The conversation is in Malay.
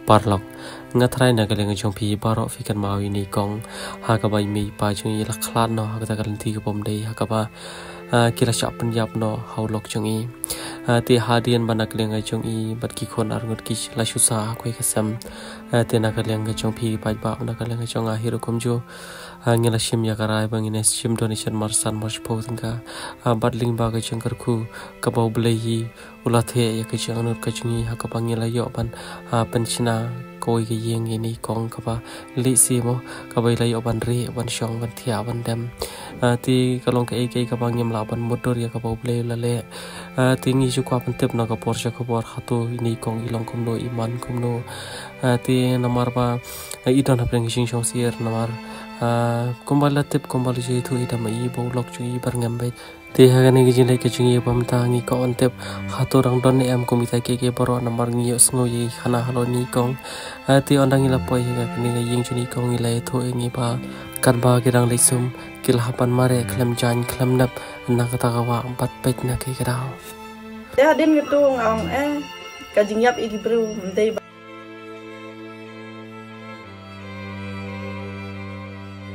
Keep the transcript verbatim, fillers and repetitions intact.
parlok ngatrai na galing jong pi baro fikan mau ini kong hakabai mi pa jong i laklan no hakata galanti ke pom dei hakaba kira syak penjap no haulok jong i ti hadian banak leng jong i bat ki khon arngot ki la susa khoi kasam te na galing jong pi pa ba na galing jong akhir komjo ngela sim ya karai bangine sim donation marsan march po tingka batling ba ga jong karku kabau blei ulathe ya ke jong anut ka jong i hakaba ngela yo ban penchina koi ke yeng ini kong kaba li si mo kaba ilai oban ri oban shong ban thia ban dem ti kalong ke ke kaba ngem la ban motor ya kaba ble la le ti ngi ju kwa ban tep na ka por sha khobor khatu ini kong ilong kom no iman kom no ti namar ba idon hapeng sing shong sier namar kombala tep kombala je thu idam i bo lok chu i bar ngam be te hagane gi jin ke chungi bam ta ngi ko on tep khatu rang don em ko mi ta ke ke boro namar ngi sngo yi khana halo ni kong ti ondang ila poi ga ni ga ying chuni kong ila thu ngi ba kan ba ki rang lesum kil hapan mare khlem jan khlem nap na ka ta wa empat pet na ke grau ya din gitu ngong eh kajing yap igi bru ndai